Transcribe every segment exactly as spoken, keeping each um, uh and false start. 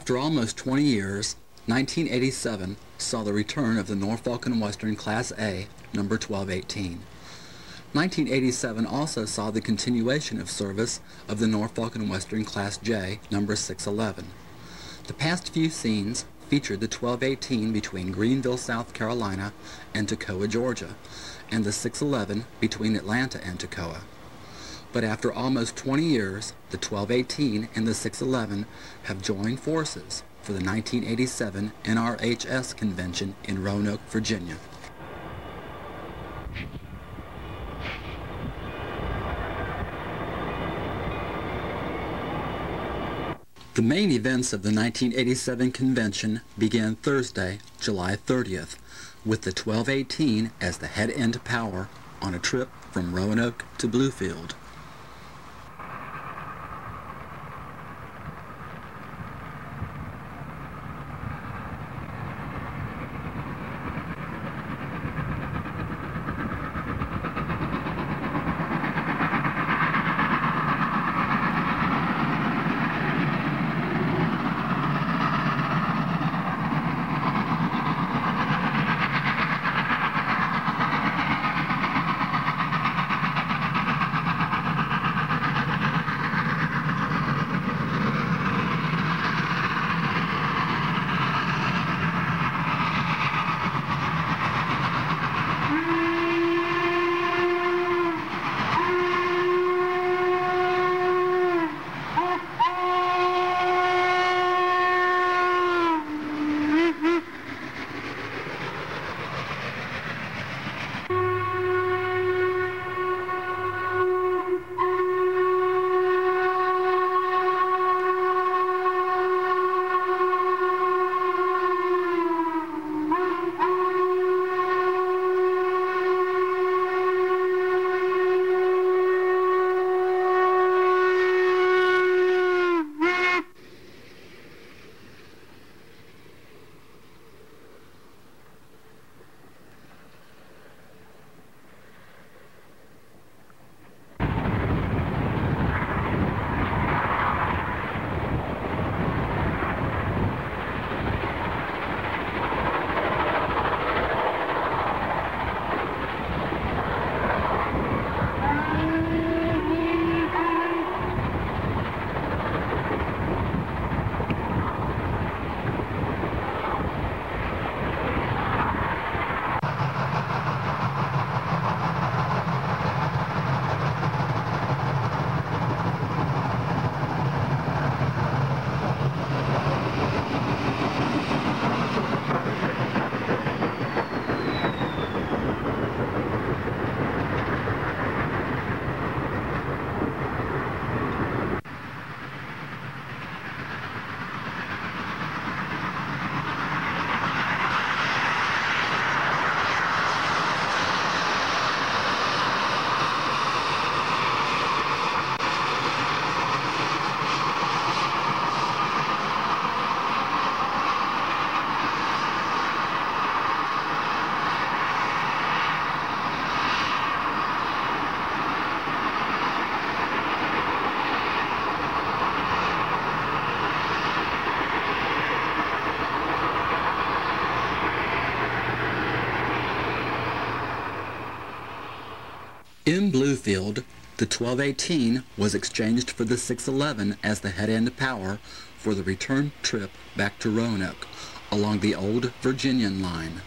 After almost twenty years, nineteen eighty-seven saw the return of the Norfolk and Western Class A, number twelve eighteen. nineteen eighty-seven also saw the continuation of service of the Norfolk and Western Class J, number six eleven. The past few scenes featured the twelve eighteen between Greenville, South Carolina and Toccoa, Georgia, and the six eleven between Atlanta and Toccoa. But after almost twenty years, the twelve eighteen and the six eleven have joined forces for the nineteen eighty-seven N R H S Convention in Roanoke, Virginia. The main events of the nineteen eighty-seven convention began Thursday, July thirtieth, with the twelve eighteen as the head end power on a trip from Roanoke to Bluefield. In Bluefield, the twelve eighteen was exchanged for the six eleven as the head end power for the return trip back to Roanoke along the old Virginian line.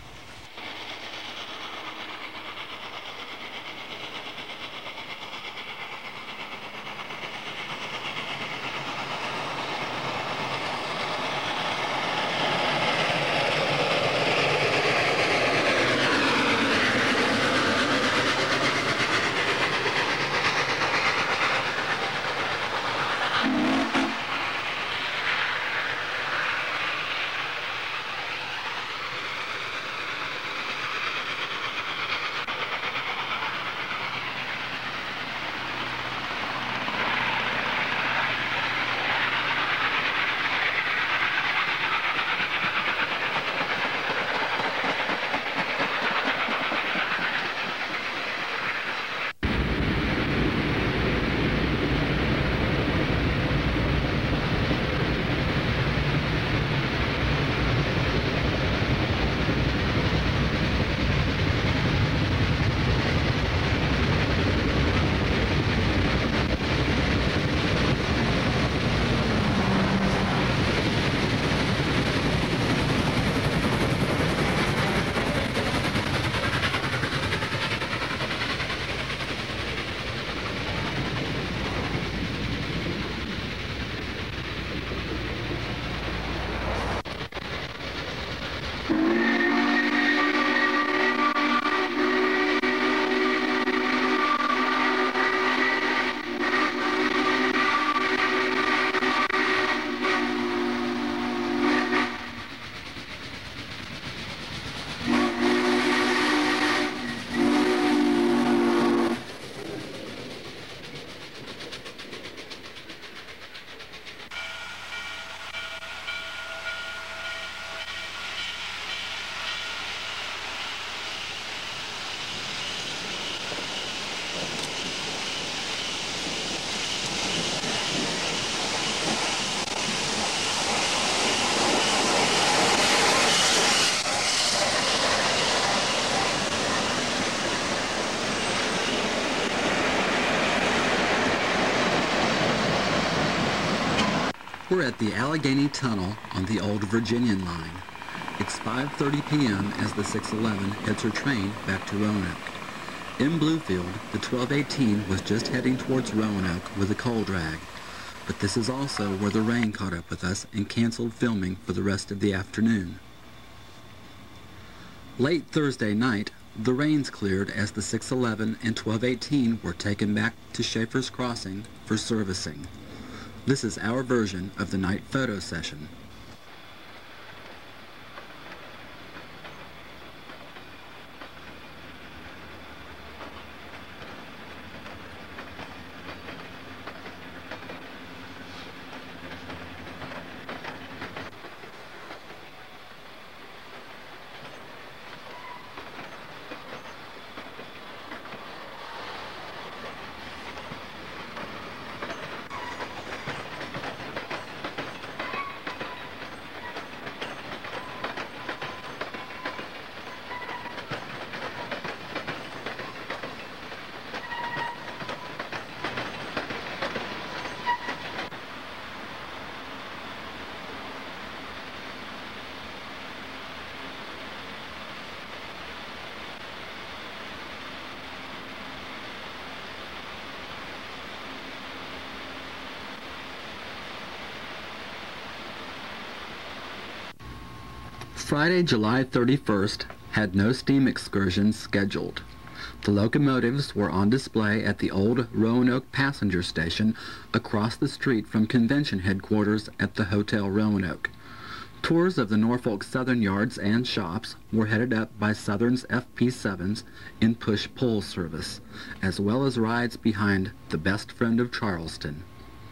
We're at the Allegheny Tunnel on the old Virginian line. It's five thirty p m as the six eleven heads her train back to Roanoke. In Bluefield, the twelve eighteen was just heading towards Roanoke with a coal drag, but this is also where the rain caught up with us and canceled filming for the rest of the afternoon. Late Thursday night, the rains cleared as the six eleven and twelve eighteen were taken back to Shaffer's Crossing for servicing. This is our version of the night photo session. Friday, July thirty-first had no steam excursions scheduled. The locomotives were on display at the old Roanoke passenger station across the street from convention headquarters at the Hotel Roanoke. Tours of the Norfolk Southern yards and shops were headed up by Southern's F P sevens in push-pull service, as well as rides behind the best friend of Charleston.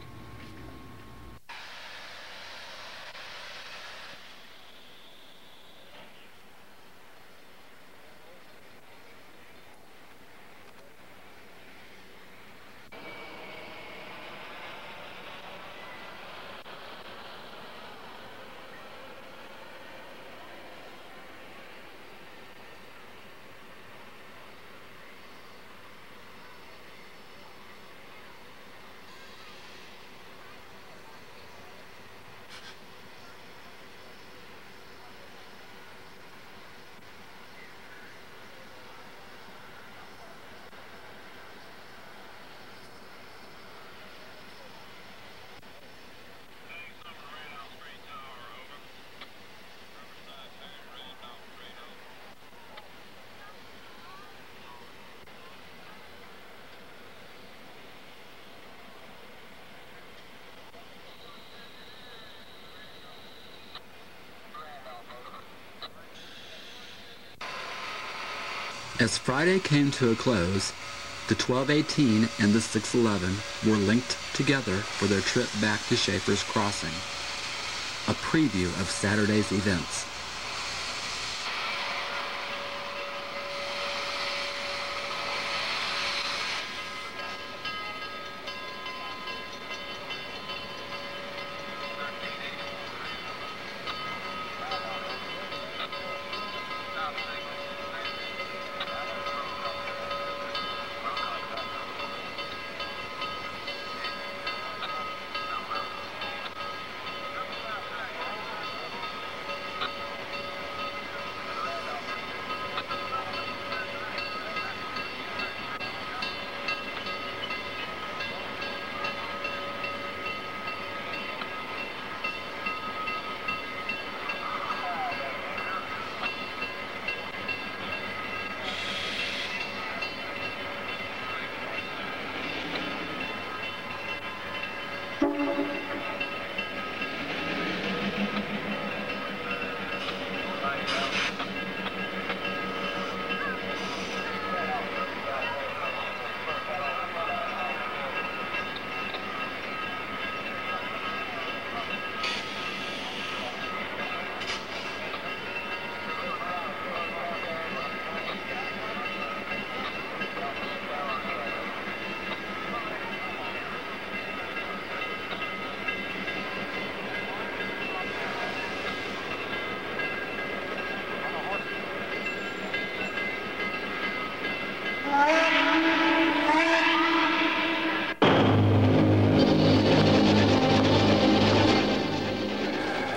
As Friday came to a close, the twelve eighteen and the six eleven were linked together for their trip back to Shaffer's Crossing. A preview of Saturday's events.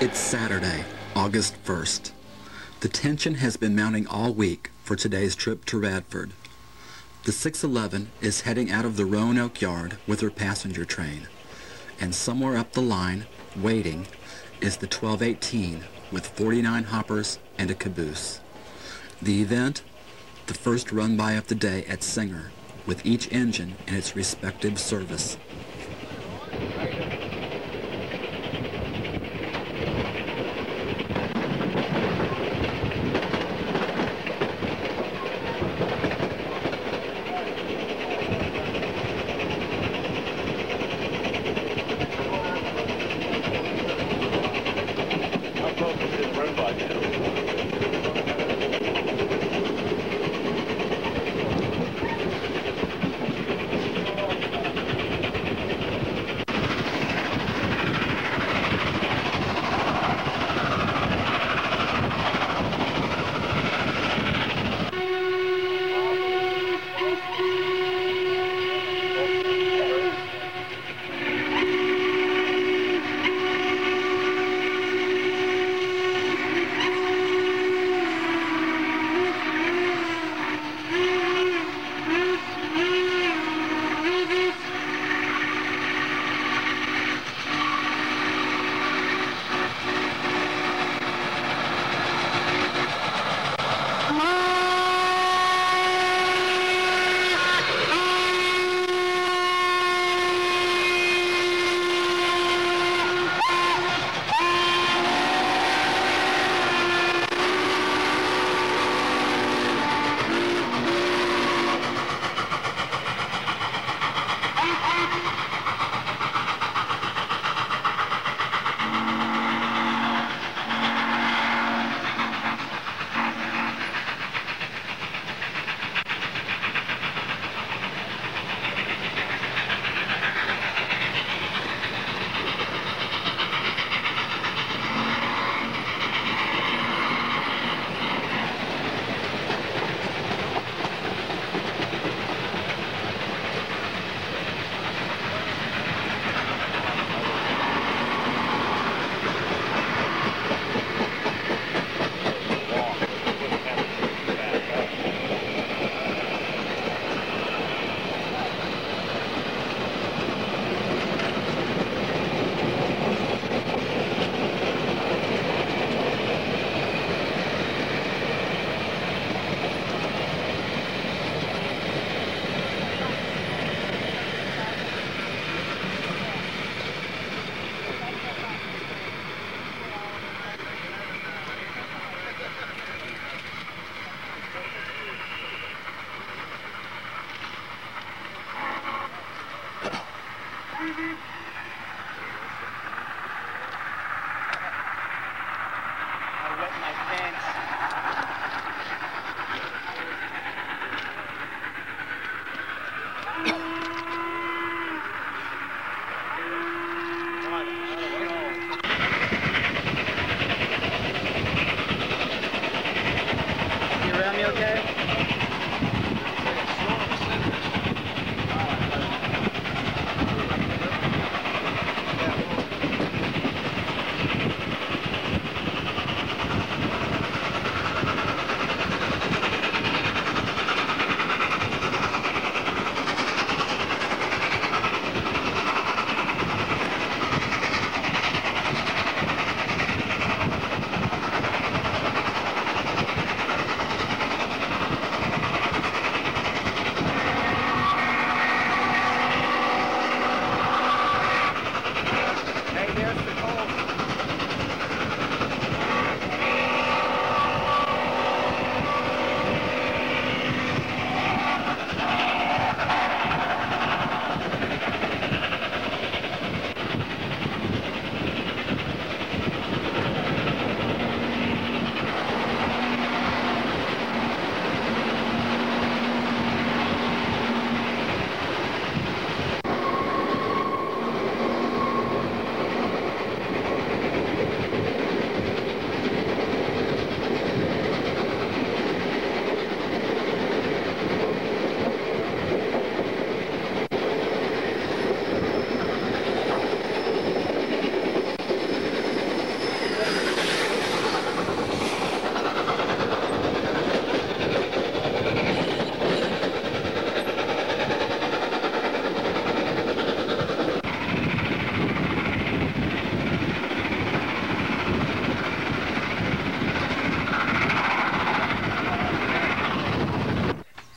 It's Saturday, August first. The tension has been mounting all week for today's trip to Radford. The six eleven is heading out of the Roanoke yard with her passenger train, and somewhere up the line, waiting, is the twelve eighteen with forty-nine hoppers and a caboose. The event, the first run-by of the day at Singer, with each engine in its respective service.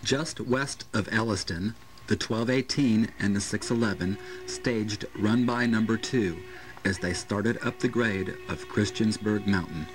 Just west of Elliston, the twelve eighteen and the six eleven staged run-by number two as they started up the grade of Christiansburg Mountain.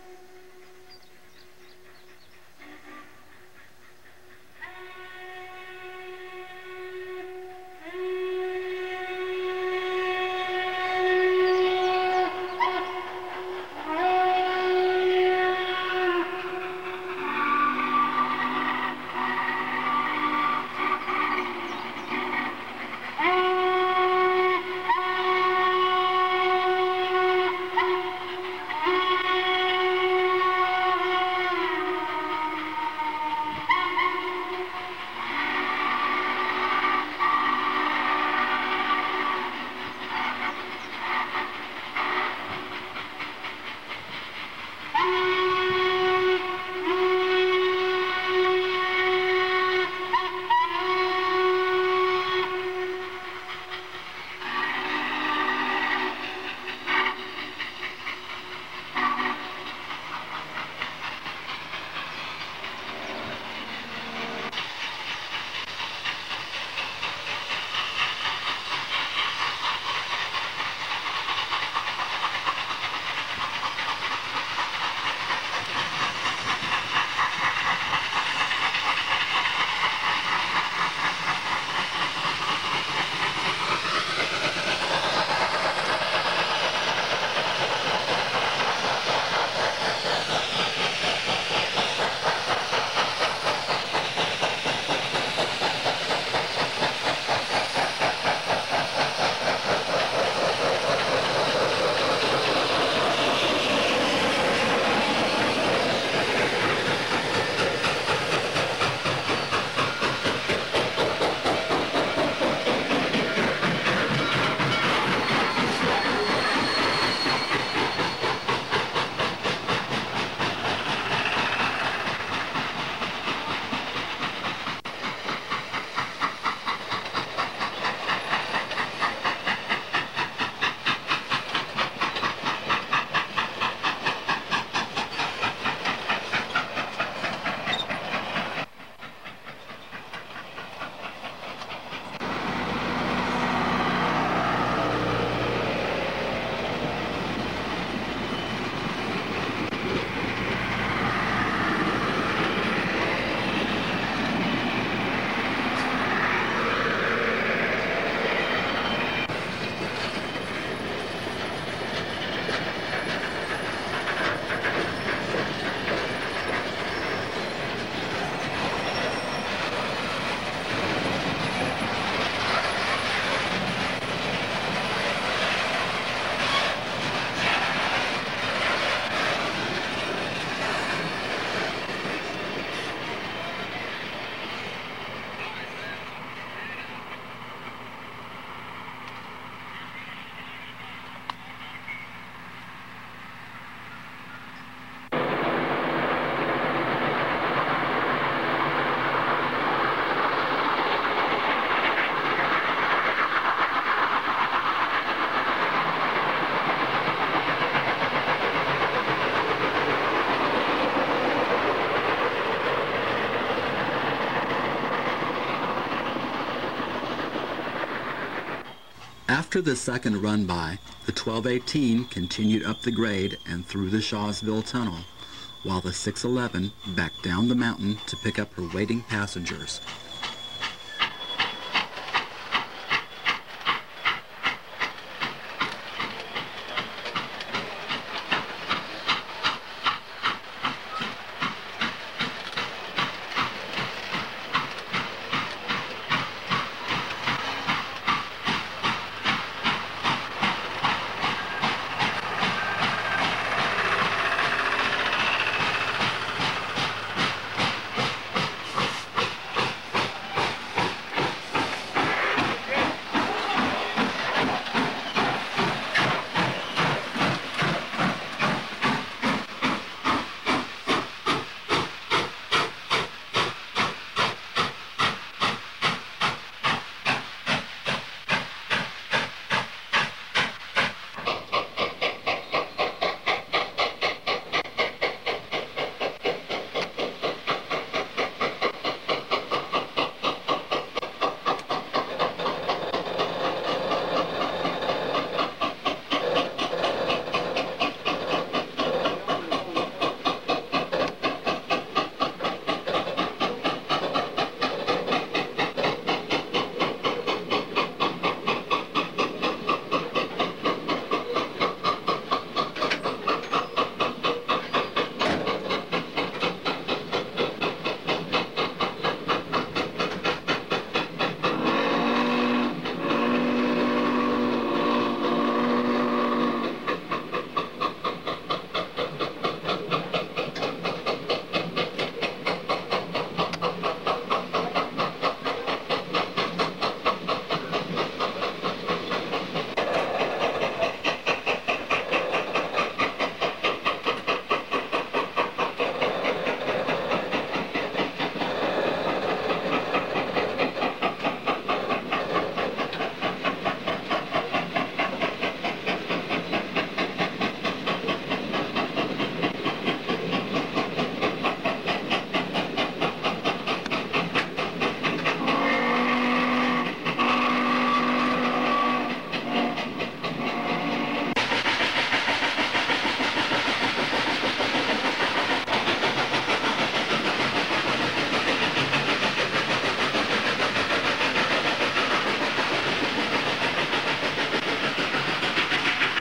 After the second run-by, the twelve eighteen continued up the grade and through the Shawsville Tunnel, while the six eleven backed down the mountain to pick up her waiting passengers.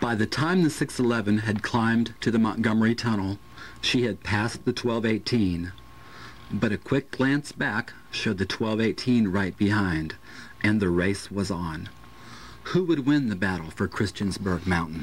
By the time the six eleven had climbed to the Montgomery Tunnel, she had passed the twelve eighteen, but a quick glance back showed the twelve eighteen right behind, and the race was on. Who would win the battle for Christiansburg Mountain?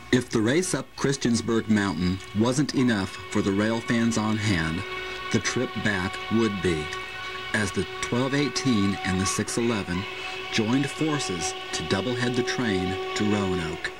If the race up Christiansburg Mountain wasn't enough for the rail fans on hand, the trip back would be, as the twelve eighteen and the six eleven joined forces to doublehead the train to Roanoke.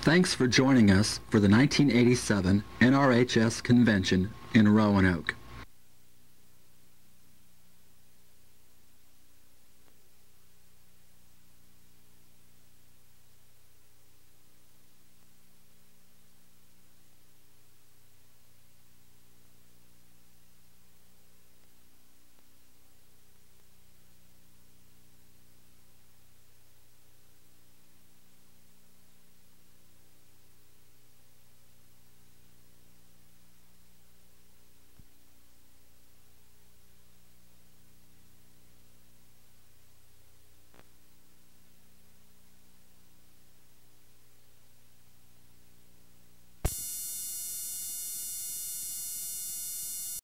Thanks for joining us for the nineteen eighty-seven N R H S Convention in Roanoke.